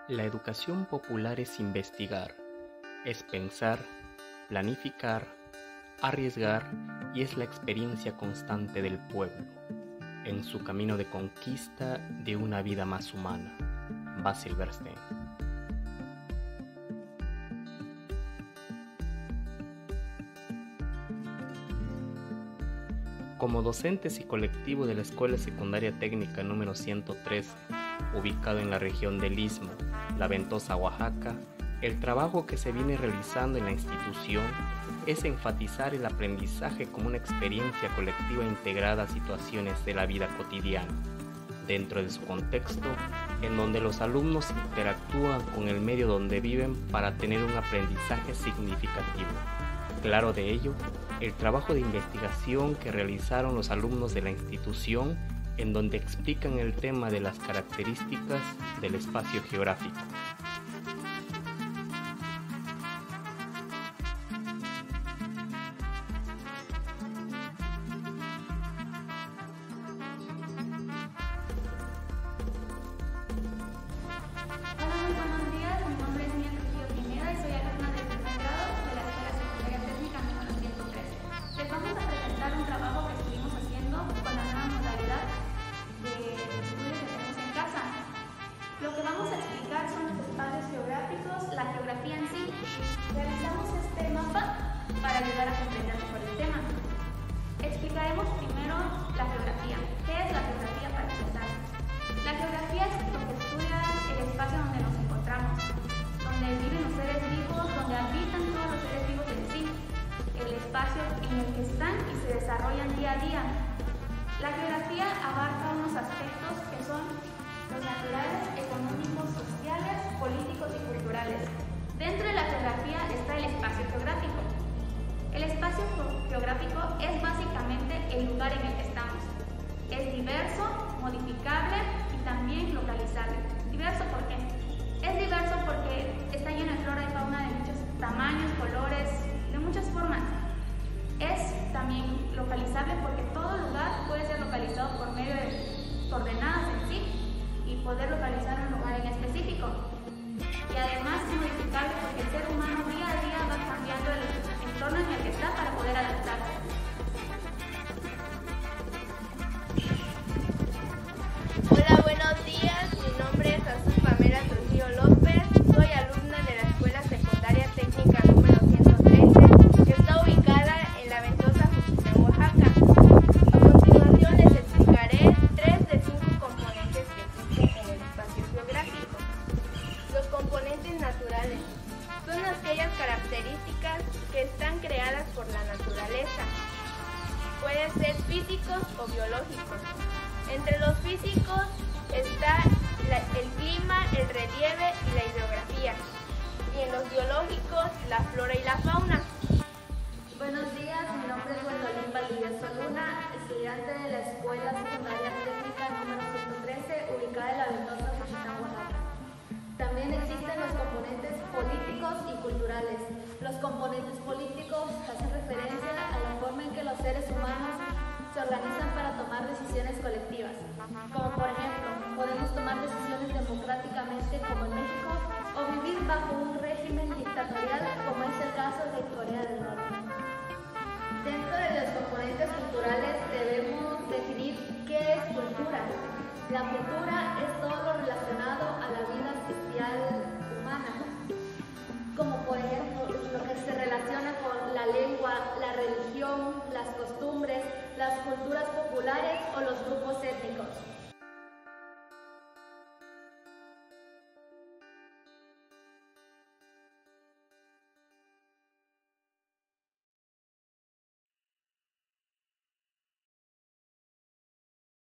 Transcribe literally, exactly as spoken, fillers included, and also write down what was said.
La educación popular es investigar, es pensar, planificar, arriesgar y es la experiencia constante del pueblo, en su camino de conquista de una vida más humana. Basil Bernstein. Como docentes y colectivo de la Escuela Secundaria Técnica número ciento trece, ubicado en la región del Istmo, La Ventosa, Oaxaca, el trabajo que se viene realizando en la institución es enfatizar el aprendizaje como una experiencia colectiva integrada a situaciones de la vida cotidiana, dentro de su contexto, en donde los alumnos interactúan con el medio donde viven para tener un aprendizaje significativo. Claro de ello, el trabajo de investigación que realizaron los alumnos de la institución, en donde explican el tema de las características del espacio geográfico. La geografía en sí. Realizamos este mapa para ayudar a comprender mejor el tema. Explicaremos primero la geografía. ¿Qué es la geografía para empezar? La geografía es lo que estudia el espacio donde nos encontramos, donde viven los seres vivos, donde habitan todos los seres vivos en sí, el espacio en el que están y se desarrollan día a día. La geografía abarca unos aspectos que son los naturales, económicos, sociales, políticos y culturales. Dentro de la geografía está el espacio geográfico. El espacio geográfico es básicamente el lugar en el que estamos. Es diverso, modificable y también localizable. ¿Diverso por qué? Es diverso porque está lleno de flora y fauna de muchos tamaños, colores, de muchas formas. Es también localizable porque todo lugar puede ser localizado por medio de coordenadas en sí y poder localizar un lugar en específico. Y además es modificable porque el ser humano día a día va cambiando el entorno en el que está para poder adaptarse. Hola, buenos días. Mi nombre es Azul Pamela Trujillo López. Soy alumna de la Escuela Secundaria Técnica número ciento trece, que está ubicada en La Ventosa, Oaxaca. A continuación les explicaré tres de cinco componentes que existen en el espacio geográfico. Los componentes naturales son aquellas características que están creadas por la naturaleza. Pueden ser físicos o biológicos. Entre los físicos está la, el clima, el relieve y la hidrografía. Y en los biológicos, la flora y la fauna. Buenos días, mi nombre es Gwendolyn Valdivieso Luna, estudiante de la Escuela Secundaria Técnica número ciento trece, ubicada en La Ventosa, Oaxaca. También existen los componentes políticos y culturales. Los componentes políticos hacen referencia a la forma en que los seres humanos se organizan para tomar decisiones colectivas. Como por ejemplo, podemos tomar decisiones democráticamente como en México o vivir bajo un régimen dictatorial como es el caso de Corea del Norte. Dentro de los componentes culturales debemos definir qué es cultura. La cultura es todo lo relacionado a la vida social humana, como por ejemplo lo que se relaciona con la lengua, la religión, las costumbres, las culturas populares o los grupos étnicos.